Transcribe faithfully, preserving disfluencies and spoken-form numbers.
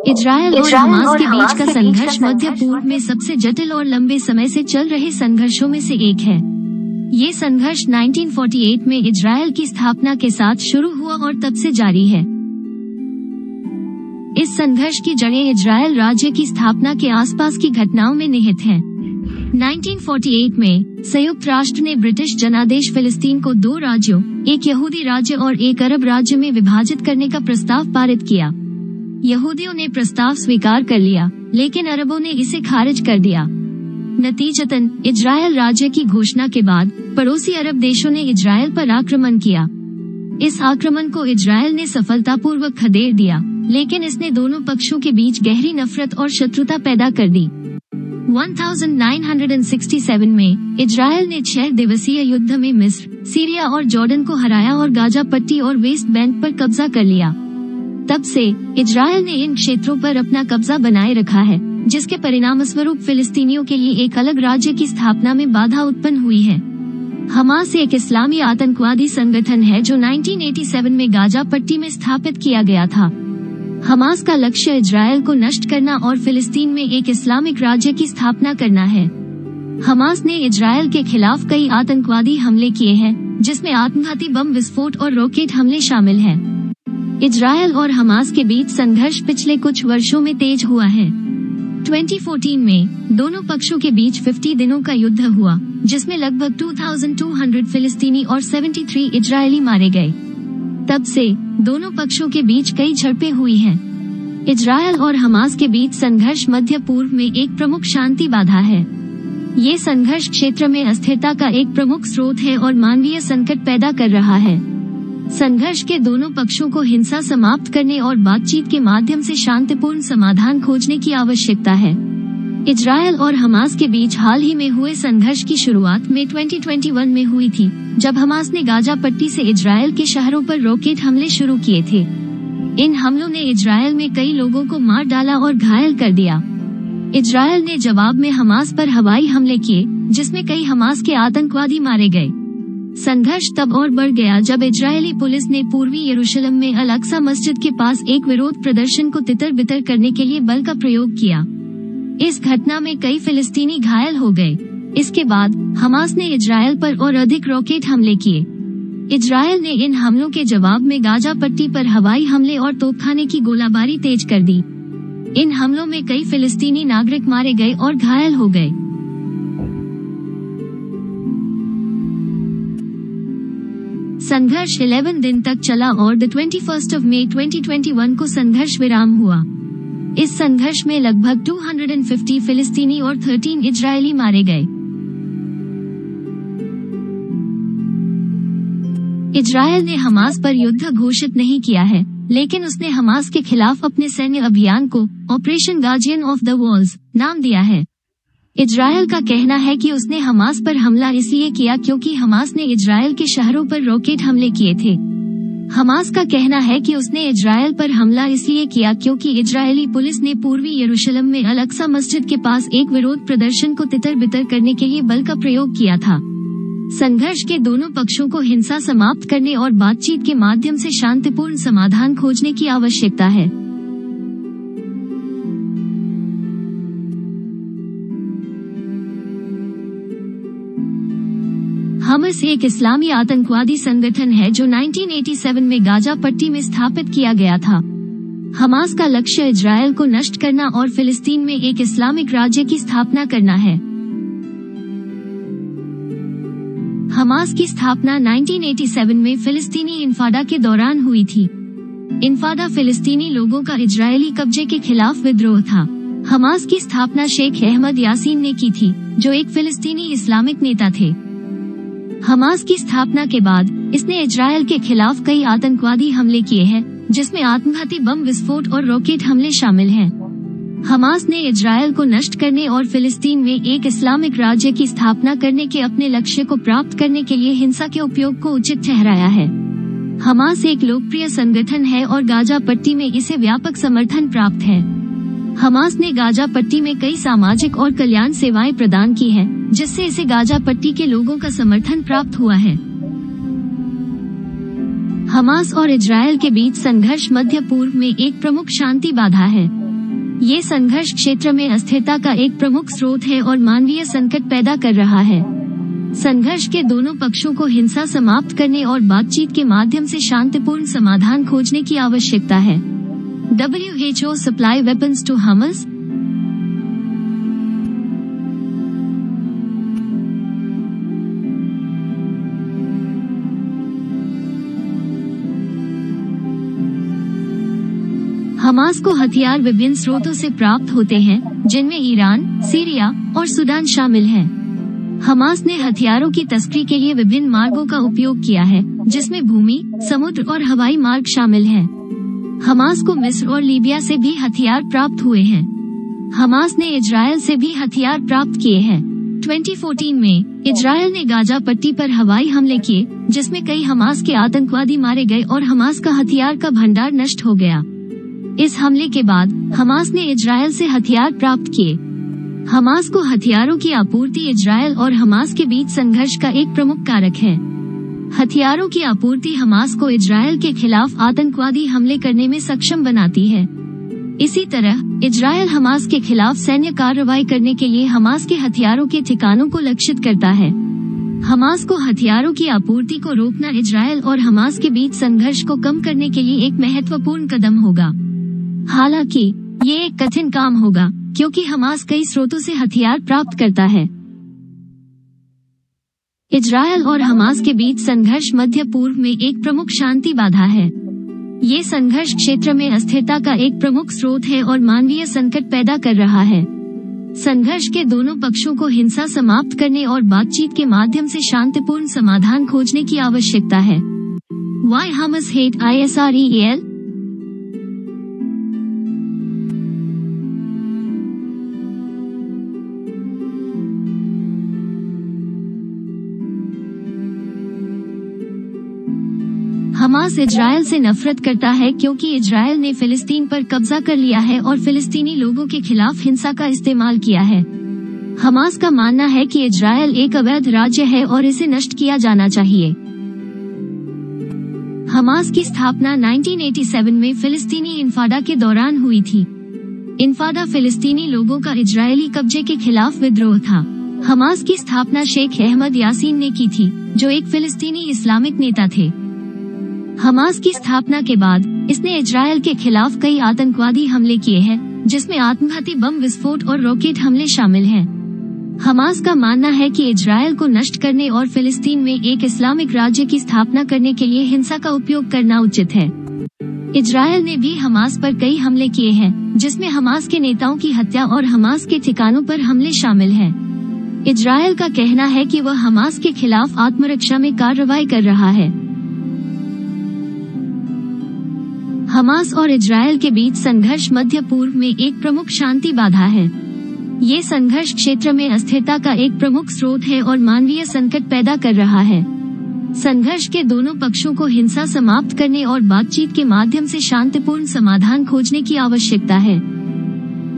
Israel और Hamas के बीच का संघर्ष मध्य पूर्व में सबसे जटिल और लंबे समय से चल रहे संघर्षों में से एक है। ये संघर्ष उन्नीस सौ अड़तालीस में इजरायल की स्थापना के साथ शुरू हुआ और तब से जारी है। इस संघर्ष की जड़ें इजरायल राज्य की स्थापना के आसपास की घटनाओं में निहित हैं। उन्नीस सौ अड़तालीस में संयुक्त राष्ट्र ने ब्रिटिश जनादेश फिलिस्तीन को दो राज्यों, एक यहूदी राज्य और एक अरब राज्य में विभाजित करने का प्रस्ताव पारित किया। यहूदियों ने प्रस्ताव स्वीकार कर लिया, लेकिन अरबों ने इसे खारिज कर दिया। नतीजतन इजरायल राज्य की घोषणा के बाद पड़ोसी अरब देशों ने इजरायल पर आक्रमण किया। इस आक्रमण को इजरायल ने सफलतापूर्वक खदेड़ दिया, लेकिन इसने दोनों पक्षों के बीच गहरी नफरत और शत्रुता पैदा कर दी। उन्नीस सौ सरसठ में इजरायल ने छह दिवसीय युद्ध में मिस्र, सीरिया और जॉर्डन को हराया और गाजा पट्टी और वेस्ट बैंक पर कब्जा कर लिया। तब से इजरायल ने इन क्षेत्रों पर अपना कब्जा बनाए रखा है, जिसके परिणामस्वरूप फिलिस्तीनियों के लिए एक अलग राज्य की स्थापना में बाधा उत्पन्न हुई है। हमास एक इस्लामी आतंकवादी संगठन है जो उन्नीस सौ सत्तासी में गाजा पट्टी में स्थापित किया गया था। हमास का लक्ष्य इजरायल को नष्ट करना और फिलिस्तीन में एक इस्लामिक राज्य की स्थापना करना है। हमास ने इजरायल के खिलाफ कई आतंकवादी हमले किए हैं, जिसमें आत्मघाती बम विस्फोट और रॉकेट हमले शामिल हैं। इजरायल और हमास के बीच संघर्ष पिछले कुछ वर्षों में तेज हुआ है। दो हज़ार चौदह में दोनों पक्षों के बीच पचास दिनों का युद्ध हुआ, जिसमें लगभग दो हज़ार दो सौ फिलिस्तीनी और तिहत्तर इजरायली मारे गए। तब से दोनों पक्षों के बीच कई झड़पें हुई हैं। इजरायल और हमास के बीच संघर्ष मध्य पूर्व में एक प्रमुख शांति बाधा है। ये संघर्ष क्षेत्र में अस्थिरता का एक प्रमुख स्रोत है और मानवीय संकट पैदा कर रहा है। संघर्ष के दोनों पक्षों को हिंसा समाप्त करने और बातचीत के माध्यम से शांतिपूर्ण समाधान खोजने की आवश्यकता है। इजरायल और हमास के बीच हाल ही में हुए संघर्ष की शुरुआत में दो हज़ार इक्कीस में हुई थी, जब हमास ने गाजा पट्टी से इजरायल के शहरों पर रॉकेट हमले शुरू किए थे। इन हमलों ने इजरायल में कई लोगों को मार डाला और घायल कर दिया। इजरायल ने जवाब में हमास पर हवाई हमले किए, जिसमें कई हमास के आतंकवादी मारे गए। संघर्ष तब और बढ़ गया जब इजरायली पुलिस ने पूर्वी यरूशलेम में अल अक्सा मस्जिद के पास एक विरोध प्रदर्शन को तितर बितर करने के लिए बल का प्रयोग किया। इस घटना में कई फिलिस्तीनी घायल हो गए। इसके बाद हमास ने इजरायल पर और अधिक रॉकेट हमले किए। इजरायल ने इन हमलों के जवाब में गाजा पट्टी पर हवाई हमले और तोपखाने की गोलाबारी तेज कर दी। इन हमलों में कई फिलिस्तीनी नागरिक मारे गए और घायल हो गए। संघर्ष ग्यारह दिन तक चला और द इक्कीस of मई दो हज़ार इक्कीस को संघर्ष विराम हुआ। इस संघर्ष में लगभग दो सौ पचास फिलिस्तीनी और तेरह इजरायली मारे गए। इजरायल ने हमास पर युद्ध घोषित नहीं किया है, लेकिन उसने हमास के खिलाफ अपने सैन्य अभियान को operation guardian of the walls नाम दिया है। इजरायल का कहना है कि उसने हमास पर हमला इसलिए किया क्योंकि हमास ने इजरायल के शहरों पर रॉकेट हमले किए थे। हमास का कहना है कि उसने इजरायल पर हमला इसलिए किया क्योंकि इजरायली पुलिस ने पूर्वी यरूशलेम में अल अक्सा मस्जिद के पास एक विरोध प्रदर्शन को तितर बितर करने के लिए बल का प्रयोग किया था। संघर्ष के दोनों पक्षों को हिंसा समाप्त करने और बातचीत के माध्यम से शांतिपूर्ण समाधान खोजने की आवश्यकता है। हमास एक इस्लामी आतंकवादी संगठन है जो उन्नीस सौ सत्तासी में गाजा पट्टी में स्थापित किया गया था। हमास का लक्ष्य इजरायल को नष्ट करना और फिलिस्तीन में एक इस्लामिक राज्य की स्थापना करना है। हमास की स्थापना उन्नीस सौ सत्तासी में फिलिस्तीनी इंफाडा के दौरान हुई थी। इंफाडा फिलिस्तीनी लोगों का इजरायली कब्जे के खिलाफ विद्रोह था। हमास की स्थापना शेख अहमद यासीन ने की थी, जो एक फिलिस्तीनी इस्लामिक नेता थे। हमास की स्थापना के बाद इसने इजरायल के खिलाफ कई आतंकवादी हमले किए हैं, जिसमें आत्मघाती बम विस्फोट और रॉकेट हमले शामिल हैं। हमास ने इजरायल को नष्ट करने और फिलिस्तीन में एक इस्लामिक राज्य की स्थापना करने के अपने लक्ष्य को प्राप्त करने के लिए हिंसा के उपयोग को उचित ठहराया है। हमास एक लोकप्रिय संगठन है और गाजा पट्टी में इसे व्यापक समर्थन प्राप्त है। हमास ने गाजा पट्टी में कई सामाजिक और कल्याण सेवाएं प्रदान की हैं, जिससे इसे गाजा पट्टी के लोगों का समर्थन प्राप्त हुआ है। हमास और इजरायल के बीच संघर्ष मध्य पूर्व में एक प्रमुख शांति बाधा है। ये संघर्ष क्षेत्र में अस्थिरता का एक प्रमुख स्रोत है और मानवीय संकट पैदा कर रहा है। संघर्ष के दोनों पक्षों को हिंसा समाप्त करने और बातचीत के माध्यम से शांतिपूर्ण समाधान खोजने की आवश्यकता है। W H O supply weapons to Hamas. Hamas को हथियार विभिन्न स्रोतों से प्राप्त होते हैं, जिनमें ईरान, सीरिया और सूडान शामिल हैं। हमास ने हथियारों की तस्करी के लिए विभिन्न मार्गों का उपयोग किया है, जिसमें भूमि, समुद्र और हवाई मार्ग शामिल हैं। हमास को मिस्र और लीबिया से भी हथियार प्राप्त हुए हैं। हमास ने इजराइल से भी हथियार प्राप्त किए हैं। दो हज़ार चौदह में इजराइल ने गाजा पट्टी पर हवाई हमले किए, जिसमें कई हमास के आतंकवादी मारे गए और हमास का हथियार का भंडार नष्ट हो गया। इस हमले के बाद हमास ने इजराइल से हथियार प्राप्त किए। हमास को हथियारों की आपूर्ति इजराइल और हमास के बीच संघर्ष का एक प्रमुख कारक है। हथियारों की आपूर्ति हमास को इजराइल के खिलाफ आतंकवादी हमले करने में सक्षम बनाती है। इसी तरह इजराइल हमास के खिलाफ सैन्य कार्रवाई करने के लिए हमास के हथियारों के ठिकानों को लक्षित करता है। हमास को हथियारों की आपूर्ति को रोकना इजराइल और हमास के बीच संघर्ष को कम करने के लिए एक महत्वपूर्ण कदम होगा। हालांकि ये एक कठिन काम होगा, क्योंकि हमास कई स्रोतों से हथियार प्राप्त करता है। इजराइल और हमास के बीच संघर्ष मध्य पूर्व में एक प्रमुख शांति बाधा है। ये संघर्ष क्षेत्र में अस्थिरता का एक प्रमुख स्रोत है और मानवीय संकट पैदा कर रहा है। संघर्ष के दोनों पक्षों को हिंसा समाप्त करने और बातचीत के माध्यम से शांतिपूर्ण समाधान खोजने की आवश्यकता है। Why Hamas hate Israel? Hamas Israel से नफरत करता है क्योंकि इजराइल ने फिलिस्तीन पर कब्जा कर लिया है और फिलिस्तीनी लोगों के खिलाफ हिंसा का इस्तेमाल किया है। हमास का मानना है कि इजराइल एक अवैध राज्य है और इसे नष्ट किया जाना चाहिए। हमास की स्थापना उन्नीस सौ सत्तासी में फिलिस्तीनी इंफादा के दौरान हुई थी। इंफादा फिलिस्तीनी लोगों का इजरायली कब्जे के खिलाफ विद्रोह था। हमास की स्थापना शेख अहमद यासीन ने की थी, जो एक फिलिस्तीनी इस्लामिक नेता थे। हमास की स्थापना के बाद इसने इजराइल के खिलाफ कई आतंकवादी हमले किए हैं, जिसमें आत्मघाती बम विस्फोट और रॉकेट हमले शामिल हैं। हमास का मानना है कि इजराइल को नष्ट करने और फिलिस्तीन में एक इस्लामिक राज्य की स्थापना करने के लिए हिंसा का उपयोग करना उचित है। इजराइल ने भी हमास पर कई हमले किए हैं, जिसमें हमास के नेताओं की हत्या और हमास के ठिकानों पर हमले शामिल हैं। इजराइल का कहना है कि वह हमास के खिलाफ आत्मरक्षा में कार्रवाई कर रहा है। हमास और इजराइल के बीच संघर्ष मध्य पूर्व में एक प्रमुख शांति बाधा है। ये संघर्ष क्षेत्र में अस्थिरता का एक प्रमुख स्रोत है और मानवीय संकट पैदा कर रहा है। संघर्ष के दोनों पक्षों को हिंसा समाप्त करने और बातचीत के माध्यम से शांतिपूर्ण समाधान खोजने की आवश्यकता है।